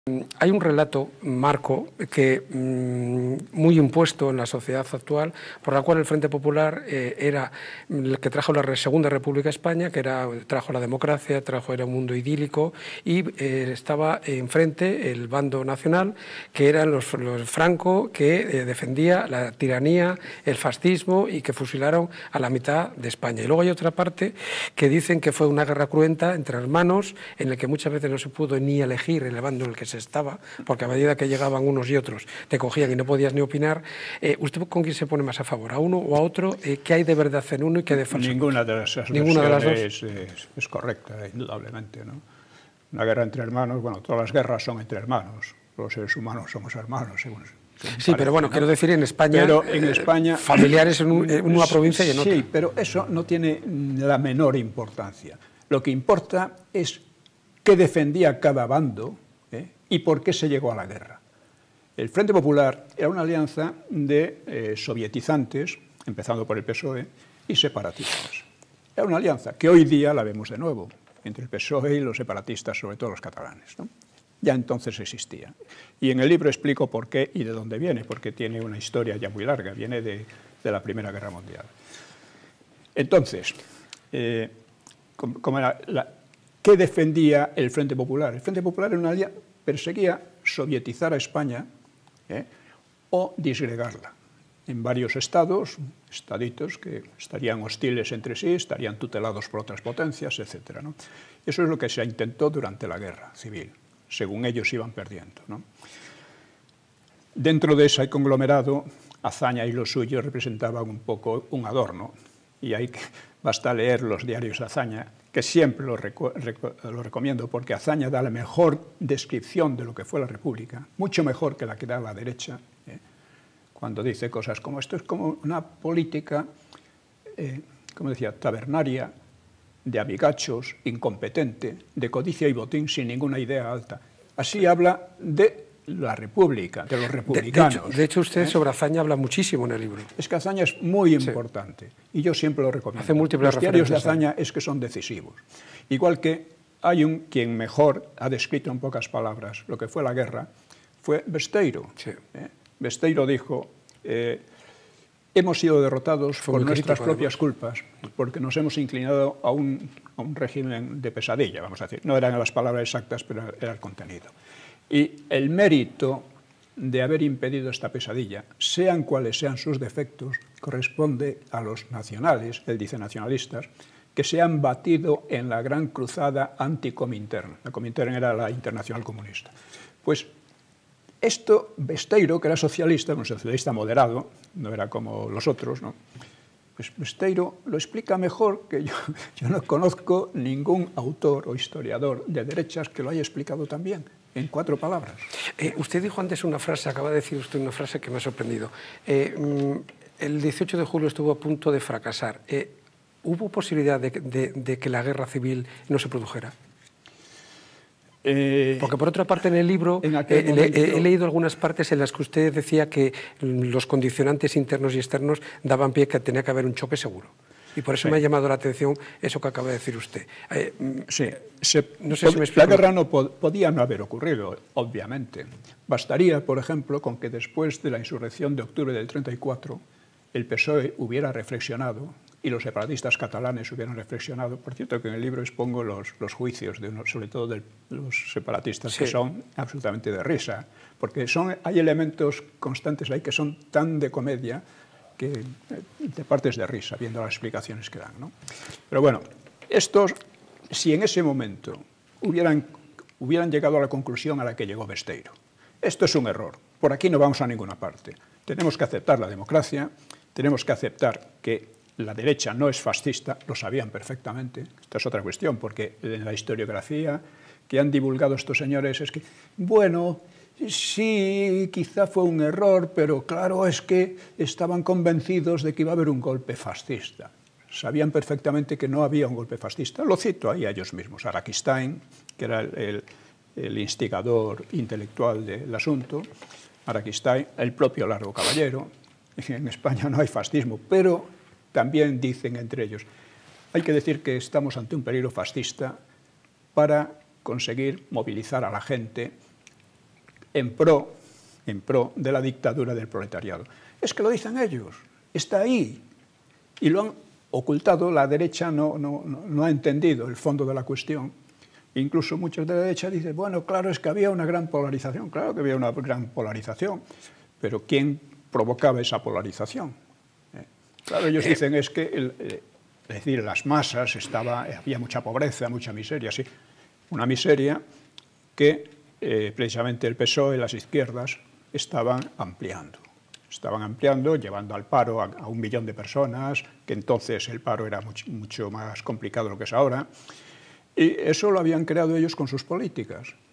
Hay un relato, Marco, que muy impuesto en la sociedad actual, por la cual el Frente Popular era el que trajo la Segunda República a España, que trajo la democracia, era un mundo idílico, y estaba enfrente el bando nacional, que eran los Franco, que defendía la tiranía, el fascismo, y que fusilaron a la mitad de España. Y luego hay otra parte que dicen que fue una guerra cruenta entre hermanos, en la que muchas veces no se pudo ni elegir el bando en el que se estaba, porque a medida que llegaban unos y otros te cogían y no podías ni opinar. ¿Usted con quién se pone más a favor? ¿A uno o a otro? ¿Qué hay de verdad en uno y qué hay de falso? Ninguna de las versiones es correcta, indudablemente, ¿no? Una guerra entre hermanos, bueno, todas las guerras son entre hermanos, los seres humanos somos hermanos, según sí, parece, pero bueno, ¿no? Quiero decir, en España, familiares en una provincia y en otra. Sí, pero eso no tiene la menor importancia. Lo que importa es qué defendía cada bando, y por qué se llegó a la guerra. El Frente Popular era una alianza de sovietizantes, empezando por el PSOE, y separatistas. Era una alianza que hoy día la vemos de nuevo, entre el PSOE y los separatistas, sobre todo los catalanes, ¿no? Ya entonces existía. Y en el libro explico por qué y de dónde viene, porque tiene una historia ya muy larga, viene de la Primera Guerra Mundial. Entonces, ¿qué defendía el Frente Popular? El Frente Popular perseguía sovietizar a España o disgregarla en varios estados, estaditos que estarían hostiles entre sí, estarían tutelados por otras potencias, etc., ¿no? Eso es lo que se intentó durante la guerra civil, según ellos iban perdiendo, ¿no? Dentro de ese conglomerado, Azaña y los suyos representaban un poco un adorno, y ahí basta leer los diarios de Azaña, que siempre lo recomiendo, porque Azaña da la mejor descripción de lo que fue la República, mucho mejor que la que da la derecha, cuando dice cosas como esto es como una política, como decía, tabernaria, de amigachos, incompetente, de codicia y botín, sin ninguna idea alta. Así habla de la República, de los republicanos. De hecho, usted sobre Azaña habla muchísimo en el libro. Es que Azaña es muy importante, y yo siempre lo recomiendo. Hace múltiples Los diarios de Azaña es que son decisivos. Igual que hay quien mejor ha descrito en pocas palabras lo que fue la guerra, fue Besteiro. Sí. Besteiro dijo, hemos sido derrotados por nuestras propias culpas, porque nos hemos inclinado a un régimen de pesadilla, vamos a decir. No eran las palabras exactas, pero era el contenido. Y el mérito de haber impedido esta pesadilla, sean cuales sean sus defectos, corresponde a los nacionales, él dice nacionalistas, que se han batido en la gran cruzada anti-Comintern. La Comintern era la Internacional Comunista. Pues esto, Besteiro, que era socialista, un socialista moderado, no era como los otros, ¿no? Pues Besteiro lo explica mejor que yo. Yo no conozco ningún autor o historiador de derechas que lo haya explicado tan bien, en 4 palabras. Usted dijo antes una frase, acaba de decir usted una frase que me ha sorprendido. El 18 de julio estuvo a punto de fracasar. ¿Hubo posibilidad de que la guerra civil no se produjera? Porque por otra parte en el libro he leído algunas partes en las que usted decía que los condicionantes internos y externos daban pie que tenía que haber un choque seguro. Y por eso me ha llamado la atención eso que acaba de decir usted. No sé si me explico. La guerra no podía no haber ocurrido, obviamente. Bastaría, por ejemplo, con que después de la insurrección de octubre del 34 el PSOE hubiera reflexionado y los separatistas catalanes hubieran reflexionado. Por cierto, que en el libro expongo los juicios, sobre todo de los separatistas, que son absolutamente de risa, porque hay elementos constantes ahí que son tan de comedia que te partes de risa viendo las explicaciones que dan, ¿no? Pero bueno, si en ese momento hubieran llegado a la conclusión a la que llegó Besteiro, esto es un error, por aquí no vamos a ninguna parte. Tenemos que aceptar la democracia, tenemos que aceptar que la derecha no es fascista, lo sabían perfectamente. Esta es otra cuestión, porque en la historiografía que han divulgado estos señores es que, bueno, sí, quizá fue un error, pero claro, es que estaban convencidos de que iba a haber un golpe fascista. Sabían perfectamente que no había un golpe fascista. Lo cito ahí a ellos mismos. Araquistain, que era el instigador intelectual del asunto, Araquistain, el propio Largo Caballero. En España no hay fascismo, pero también dicen entre ellos, hay que decir que estamos ante un peligro fascista para conseguir movilizar a la gente en pro de la dictadura del proletariado. Es que lo dicen ellos, está ahí, y lo han ocultado. La derecha no ha entendido el fondo de la cuestión. Incluso muchos de la derecha dicen, bueno, claro, es que había una gran polarización. Claro que había una gran polarización, pero ¿quién provocaba esa polarización? Claro, ellos dicen es que, es decir, las masas, había mucha pobreza, mucha miseria, sí. Una miseria que precisamente el PSOE y las izquierdas estaban ampliando. Estaban ampliando, llevando al paro a 1 millón de personas, que entonces el paro era mucho más complicado de lo que es ahora. Y eso lo habían creado ellos con sus políticas.